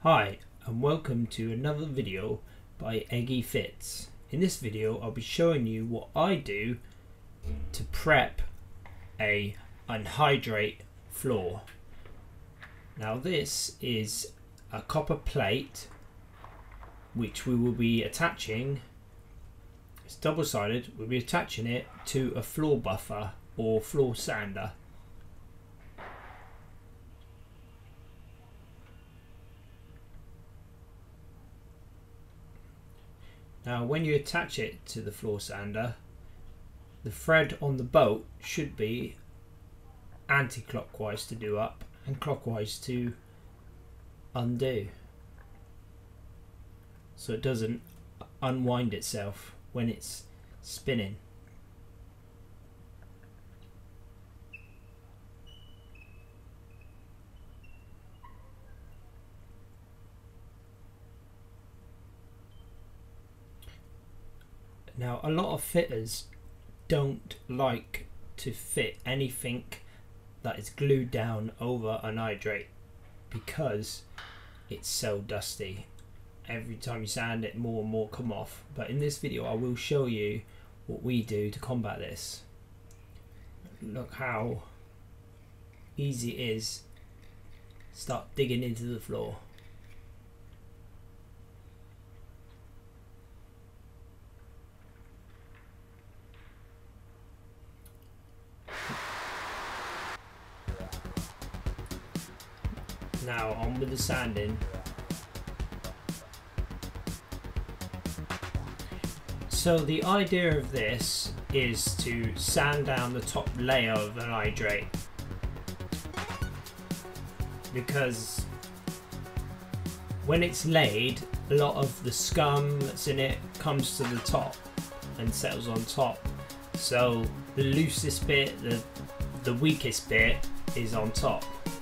Hi and welcome to another video by Eggy Fits. In this video I'll be showing you what I do to prep a anhydrite floor. Now this is a copper plate which we will be attaching, it's double-sided, we'll be attaching it to a floor buffer or floor sander. Now when you attach it to the floor sander, the thread on the bolt should be anti-clockwise to do up and clockwise to undo, so it doesn't unwind itself when it's spinning. Now a lot of fitters don't like to fit anything that is glued down over anhydrite because it's so dusty. Every time you sand it, more and more come off. But in this video I will show you what we do to combat this. Look how easy it is. Start digging into the floor. Now on with the sanding. So the idea of this is to sand down the top layer of anhydrite, because when it's laid, a lot of the scum that's in it comes to the top and settles on top. So the loosest bit, the weakest bit is on top.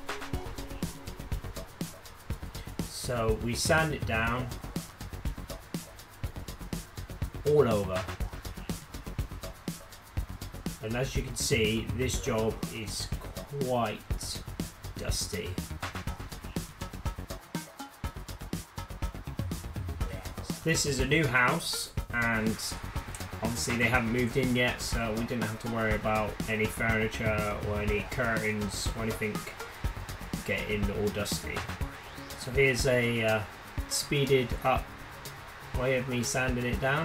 So we sand it down all over, and as you can see, this job is quite dusty. This is a new house and obviously they haven't moved in yet, so we didn't have to worry about any furniture or any curtains or anything getting all dusty. So here's a speeded up way of me sanding it down.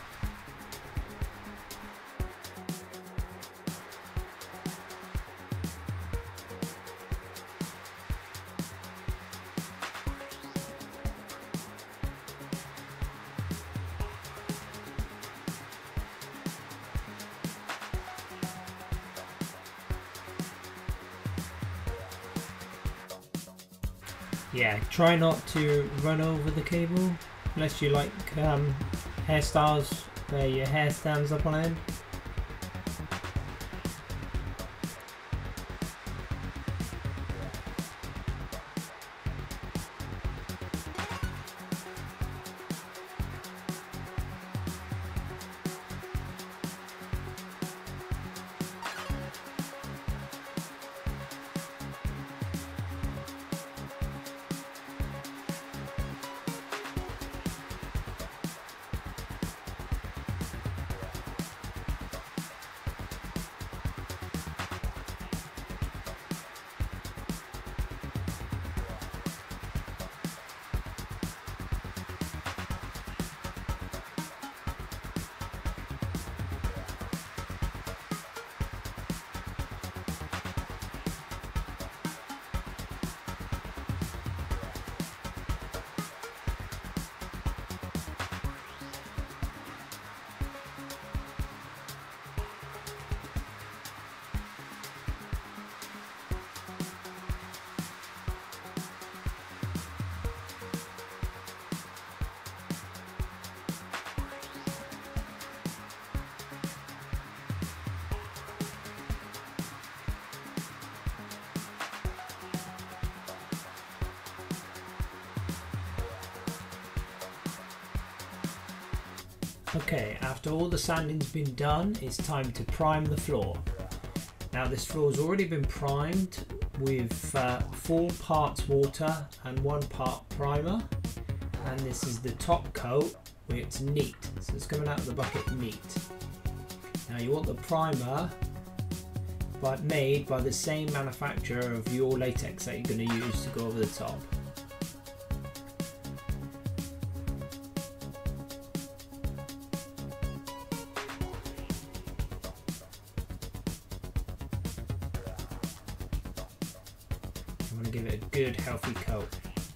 Yeah, try not to run over the cable unless you like hairstyles where your hair stands up on end. Okay, after all the sanding's been done, it's time to prime the floor. Now this floor's already been primed with 4 parts water and 1 part primer, and this is the top coat where it's neat, so it's coming out of the bucket neat. Now you want the primer made by the same manufacturer of your latex that you're going to use to go over the top. I'm going to give it a good healthy coat.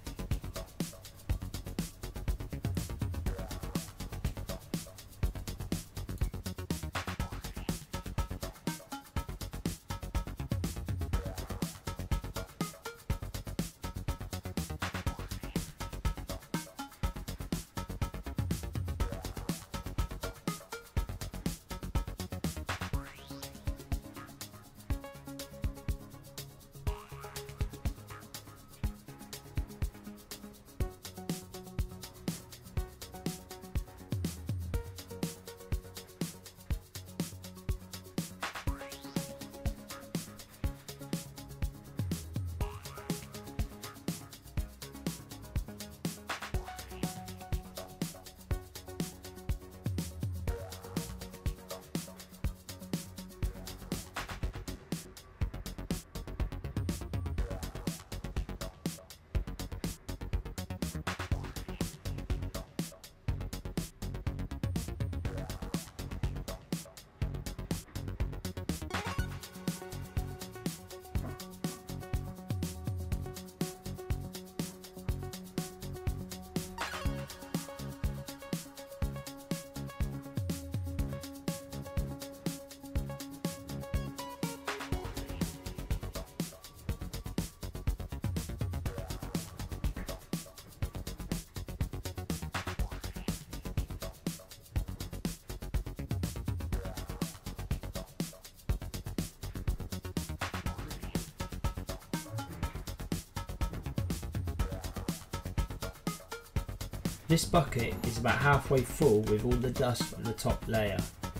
This bucket is about halfway full with all the dust from the top layer.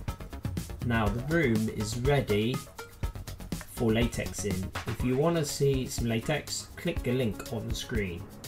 Now the room is ready for latexing. If you want to see some latex, click the link on the screen.